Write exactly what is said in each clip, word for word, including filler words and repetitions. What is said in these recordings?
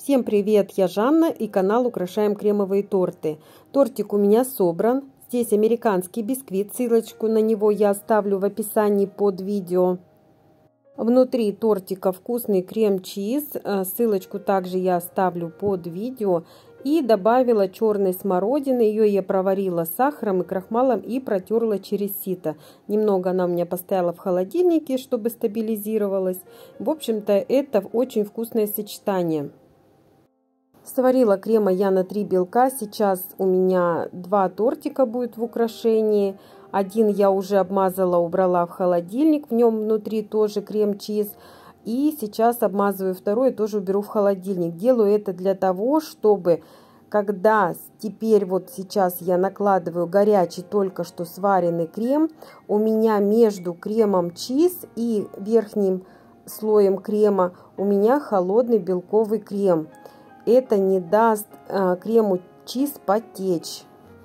Всем привет, я Жанна и канал Украшаем кремовые торты. Тортик у меня собран. Здесь американский бисквит, ссылочку на него я оставлю в описании под видео. Внутри тортика вкусный крем-чиз, ссылочку также я оставлю под видео. И добавила черной смородины, ее я проварила с сахаром и крахмалом и протерла через сито. Немного она у меня постояла в холодильнике, чтобы стабилизировалась. В общем-то, это очень вкусное сочетание. Сварила крема я на три белка. Сейчас у меня два тортика будет в украшении. Один я уже обмазала, убрала в холодильник. В нем внутри тоже крем-чиз. И сейчас обмазываю второй, тоже уберу в холодильник. Делаю это для того, чтобы, когда теперь вот сейчас я накладываю горячий, только что сваренный крем, у меня между кремом чиз и верхним слоем крема у меня холодный белковый крем. Это не даст а, крему чиз потечь.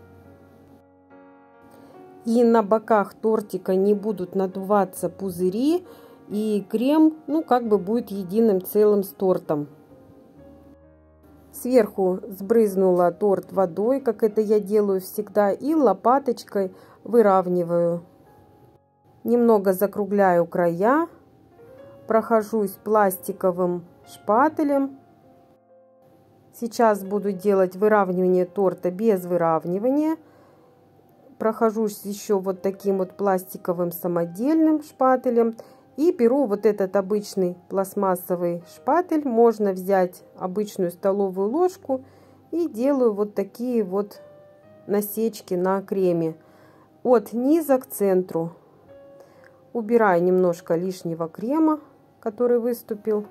И на боках тортика не будут надуваться пузыри. И крем, ну, как бы будет единым целым с тортом. Сверху сбрызнула торт водой, как это я делаю всегда. И лопаточкой выравниваю. Немного закругляю края. Прохожусь пластиковым шпателем. Сейчас буду делать выравнивание торта без выравнивания. Прохожусь еще вот таким вот пластиковым самодельным шпателем. И беру вот этот обычный пластмассовый шпатель. Можно взять обычную столовую ложку. И делаю вот такие вот насечки на креме. От низа к центру. Убираю немножко лишнего крема, который выступил.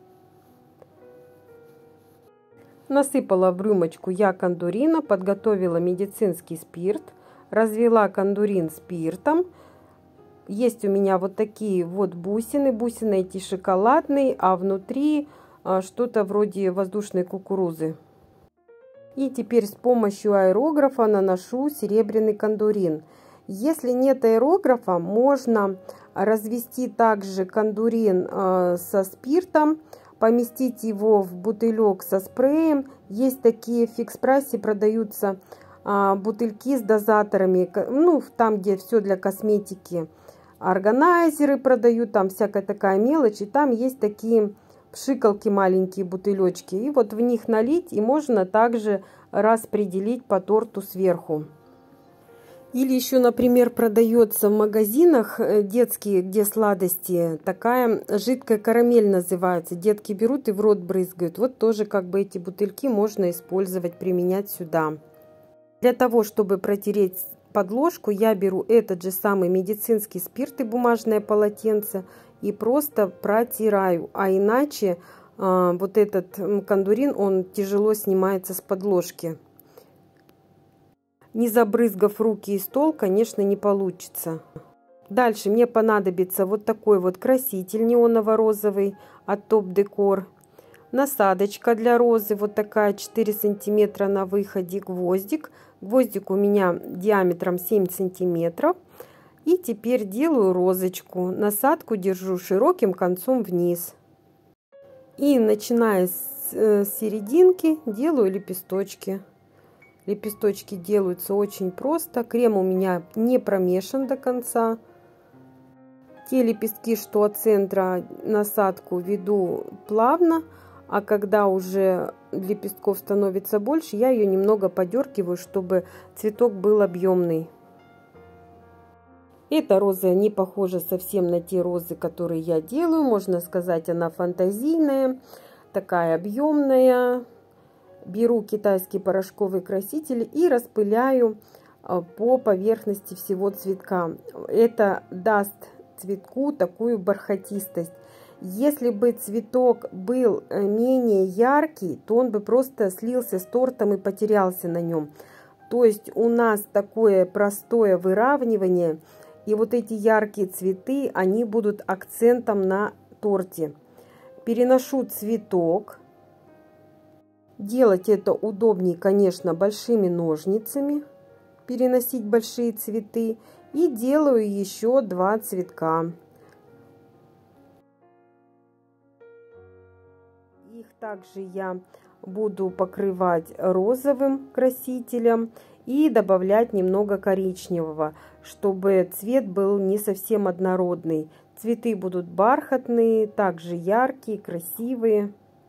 Насыпала в рюмочку я кондурина, подготовила медицинский спирт, развела кондурин спиртом. Есть у меня вот такие вот бусины, бусины эти шоколадные, а внутри что-то вроде воздушной кукурузы. И теперь с помощью аэрографа наношу серебряный кондурин. Если нет аэрографа, можно развести также кондурин со спиртом, поместить его в бутылек со спреем. Есть такие в фикс-прайсе, продаются а, бутыльки с дозаторами, ну, там, где все для косметики. Органайзеры продают, там всякая такая мелочь. И там есть такие пшикалки, маленькие бутылечки. И вот в них налить, и можно также распределить по торту сверху. Или еще, например, продается в магазинах детские, где сладости, такая жидкая карамель называется. Детки берут и в рот брызгают. Вот тоже как бы эти бутыльки можно использовать, применять сюда. Для того, чтобы протереть подложку, я беру этот же самый медицинский спирт и бумажное полотенце и просто протираю. А иначе э, вот этот кондурин, он тяжело снимается с подложки. Не забрызгав руки и стол, конечно, не получится. Дальше мне понадобится вот такой вот краситель неоново-розовый от Топ Декор. Насадочка для розы, вот такая четыре сантиметра на выходе, гвоздик. Гвоздик у меня диаметром семь сантиметров. И теперь делаю розочку. Насадку держу широким концом вниз. И начиная с серединки делаю лепесточки. Лепесточки делаются очень просто. Крем у меня не промешан до конца. Те лепестки, что от центра, насадку веду плавно. А когда уже лепестков становится больше, я ее немного подергиваю, чтобы цветок был объемный. Эта роза не похожа совсем на те розы, которые я делаю. Можно сказать, она фантазийная, такая объемная. Беру китайский порошковый краситель и распыляю по поверхности всего цветка. Это даст цветку такую бархатистость. Если бы цветок был менее яркий, то он бы просто слился с тортом и потерялся на нем. То есть у нас такое простое выравнивание. И вот эти яркие цветы, они будут акцентом на торте. Переношу цветок. Делать это удобнее, конечно, большими ножницами, переносить большие цветы. И делаю еще два цветка. Их Также я буду покрывать розовым красителем и добавлять немного коричневого, чтобы цвет был не совсем однородный. Цветы будут бархатные, также яркие, красивые.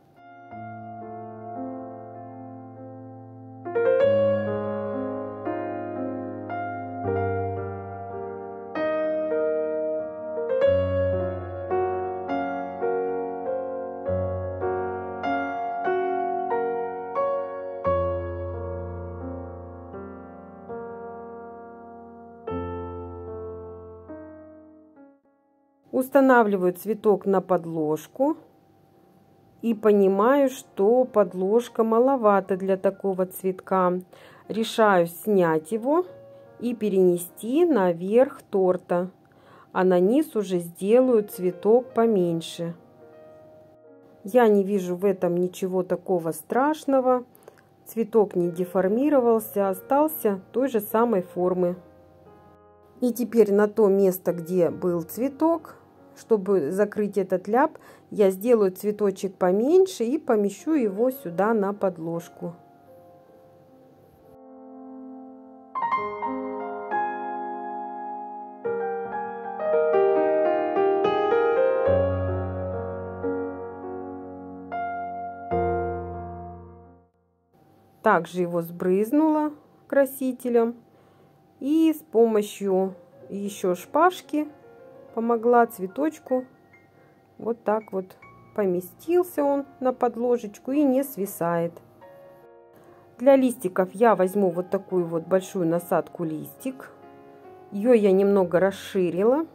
Устанавливаю цветок на подложку и понимаю, что подложка маловато для такого цветка. Решаю снять его и перенести наверх торта, а на низ уже сделаю цветок поменьше. Я не вижу в этом ничего такого страшного. Цветок не деформировался, остался той же самой формы. И теперь на то место, где был цветок, чтобы закрыть этот ляп, я сделаю цветочек поменьше и помещу его сюда на подложку. Также его сбрызнула красителем. И с помощью еще шпажки помогла цветочку. Вот так вот поместился он на подложечку и не свисает. Для листиков я возьму вот такую вот большую насадку листик. Ее я немного расширила.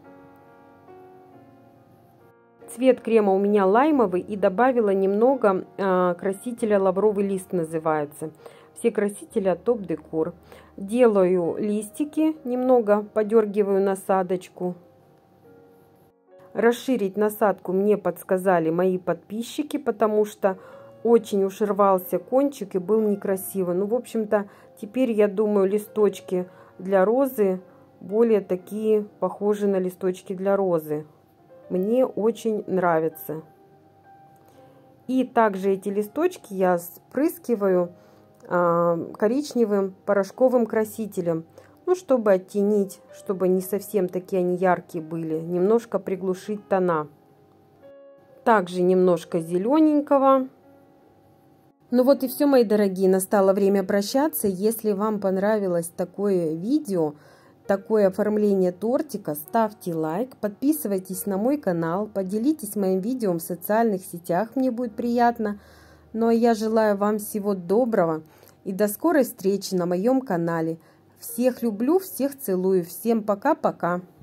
Цвет крема у меня лаймовый, и добавила немного э, красителя лавровый лист называется. Все красители от Топ Декор. Делаю листики, немного подергиваю насадочку. Расширить насадку мне подсказали мои подписчики, потому что очень уж рвался кончик и был некрасиво. Ну, в общем-то, теперь, я думаю, листочки для розы более такие похожи на листочки для розы. Мне очень нравится. И также эти листочки я спрыскиваю коричневым порошковым красителем, ну, чтобы оттенить, чтобы не совсем такие они яркие были, немножко приглушить тона. Также немножко зелененького. Ну вот и все, мои дорогие, настало время прощаться. Если вам понравилось такое видео, такое оформление тортика, ставьте лайк, подписывайтесь на мой канал, поделитесь моим видео в социальных сетях, мне будет приятно. Ну а я желаю вам всего доброго и до скорой встречи на моем канале. Всех люблю, всех целую. Всем пока-пока.